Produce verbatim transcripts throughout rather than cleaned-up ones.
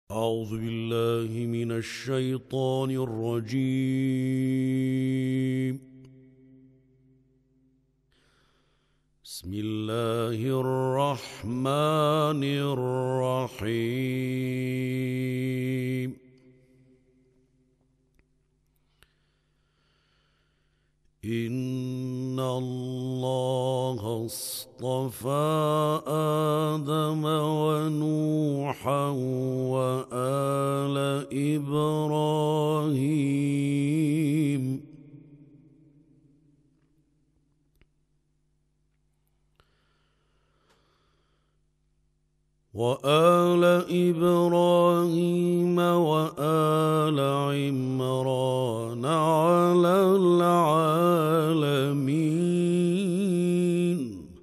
أعوذ بالله من الشيطان الرجيم. بسم الله الرحمن الرحيم. إن الله اصطفى آدم ونوحا وآل إبراهيم وآل إبراهيم وآل عمران على العالمين.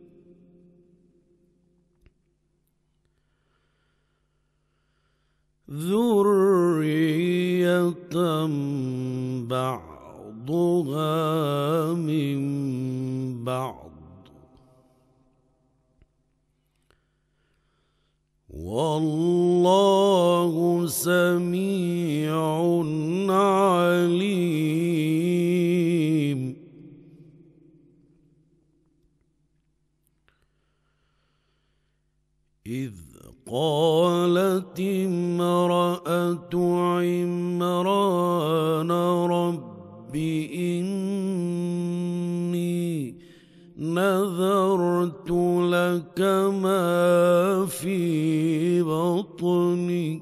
ذرية بعضها من بعض، والله سميع عليم. إذ قالت امرأة عمران رب إني نذرت لك ما في بطني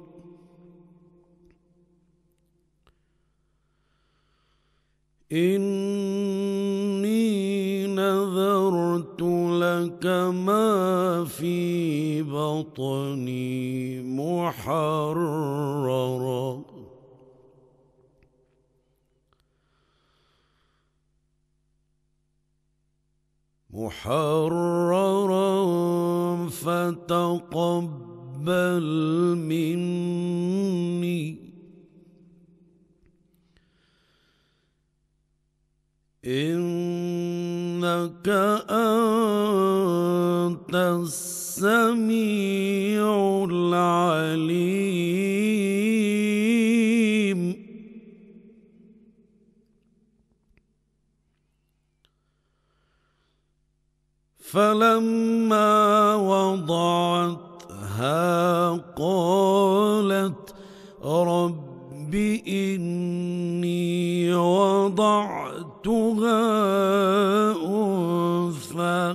إني نذرت لك ما في بطني محررا محررا فتقبل مني إنك أنت السميع العليم. فلما وضعتها قالت رب إني وضعتها أنثى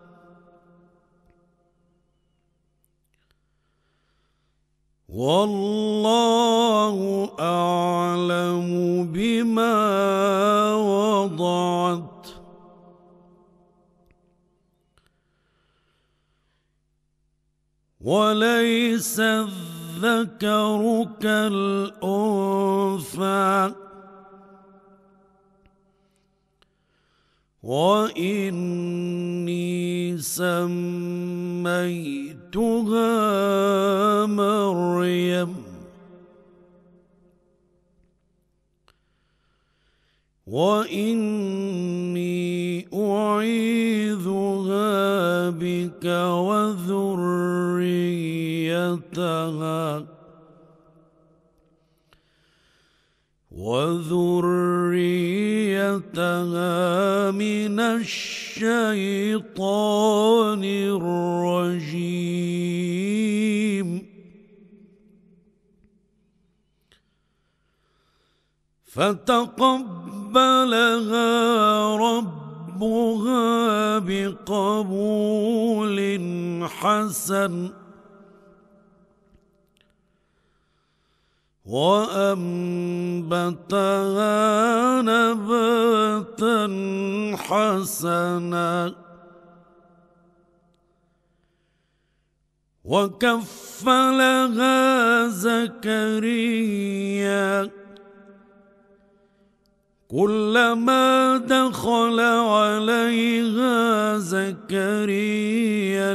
والله أعلم بما وضعت وليس الذكر كالأنثى وإني سميتها مريم وإني أعيذها بك وذريتها وذريتها من الشيطان الرجيم. فتقبلها ربها بقبول حسن وأنبتها نباتا حسنا وكفلها زكريا كلما دخل عليها زكريا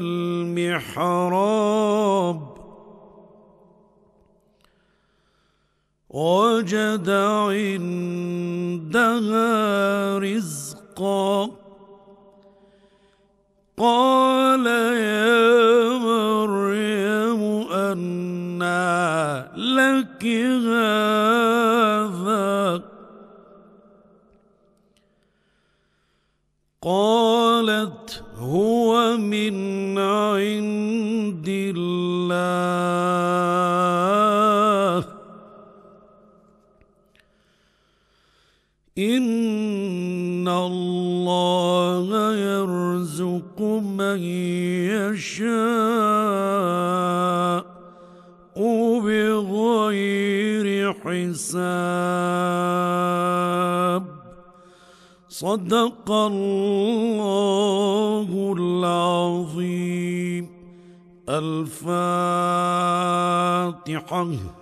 المحراب وجد عندها رزقا قال يا مريم أنى لك هذا؟ قالت هو من عند الله إن الله يرزق من يشاء بغير حساب. صدق الله العظيم. الفاتحة.